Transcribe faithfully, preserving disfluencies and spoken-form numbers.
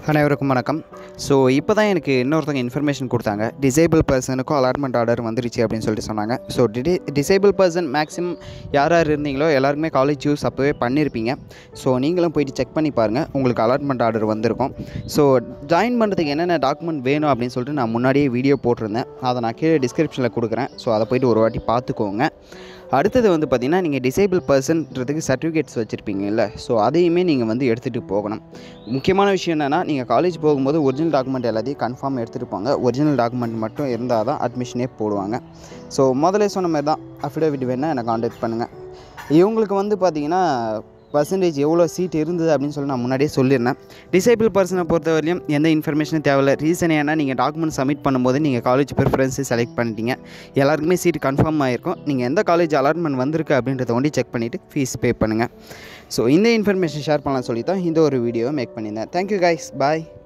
அனைவருக்கும் வணக்கம். ஸோ இப்போ தான் எனக்கு இன்னொருத்தவங்க இன்ஃபர்மேஷன் கொடுத்தாங்க. டிசேபிள் பர்சனுக்கும் அலாட்மெண்ட் ஆர்டர் வந்துருச்சு அப்படின்னு சொல்லிட்டு சொன்னாங்க. So the disable person maximum யார் யார் இருந்தீங்களோ எல்லாருக்குமே காலேஜ் யூஸ் அப்போவே பண்ணியிருப்பீங்க. ஸோ நீங்களும் போயிட்டு செக் பண்ணி பாருங்கள், உங்களுக்கு அலாட்மெண்ட் ஆர்டர் வந்திருக்கும். ஸோ ஜாயின் பண்ணுறதுக்கு என்னென்ன டாக்குமெண்ட் வேணும் அப்படின்னு சொல்லிட்டு நான் முன்னாடியே வீடியோ போட்டிருந்தேன். அதை நான் கீழே டிஸ்கிரிப்ஷனில் கொடுக்குறேன். ஸோ அதை போய்ட்டு ஒரு வாட்டி பார்த்துக்கோங்க. அடுத்தது வந்து பார்த்திங்கன்னா, நீங்கள் டிசேபிள் பர்சன்றதுக்கு சர்டிஃபிகேட்ஸ் வச்சுருப்பீங்கல்ல, ஸோ அதையுமே நீங்கள் வந்து எடுத்துகிட்டு போகணும். முக்கியமான விஷயம் என்னென்னா, நீங்கள் காலேஜ் போகும்போது ஒரிஜினல் டாக்குமெண்ட் எல்லாத்தையும் கன்ஃபார்ம் எடுத்துகிட்டு போங்க. ஒரிஜினல் டாக்குமெண்ட் மட்டும் இருந்தால் தான் அட்மிஷனே போடுவாங்க. ஸோ முதல்ல சொன்ன மாதிரி தான், அஃபிடேவிட் வேணால் என்னை காண்டாக்ட் பண்ணுங்கள். இவங்களுக்கு வந்து பார்த்திங்கன்னா பர்சன்டேஜ் எவ்வளோ சீட் இருந்தது அப்படின்னு சொல்லி நான் முன்னாடியே சொல்லியிருந்தேன். டிசேபிள் பர்சனை பொறுத்தவரையும் எந்த இன்ஃபர்மேஷனும் தேவையில்லை. ரீசன் ஏன்னா, நீங்கள் டாக்குமெண்ட் சப்மிட் பண்ணும்போது நீங்கள் காலேஜ் ப்ரிஃபரன்ஸு செலக்ட் பண்ணிட்டீங்க, எல்லாருக்குமே சீட் கன்ஃபார்ம் ஆகிருக்கும். நீங்கள் எந்த காலேஜ் அலாட்மெண்ட் வந்திருக்கு அப்படின்றத ஒண்டி செக் பண்ணிவிட்டு ஃபீஸ் பே பண்ணுங்கள். ஸோ இந்த இன்ஃபர்மேஷன் ஷேர் பண்ணலாம் சொல்லி தான் இந்த ஒரு வீடியோவை மேக் பண்ணியிருந்தேன். தேங்க்யூ கைஸ், பாய்.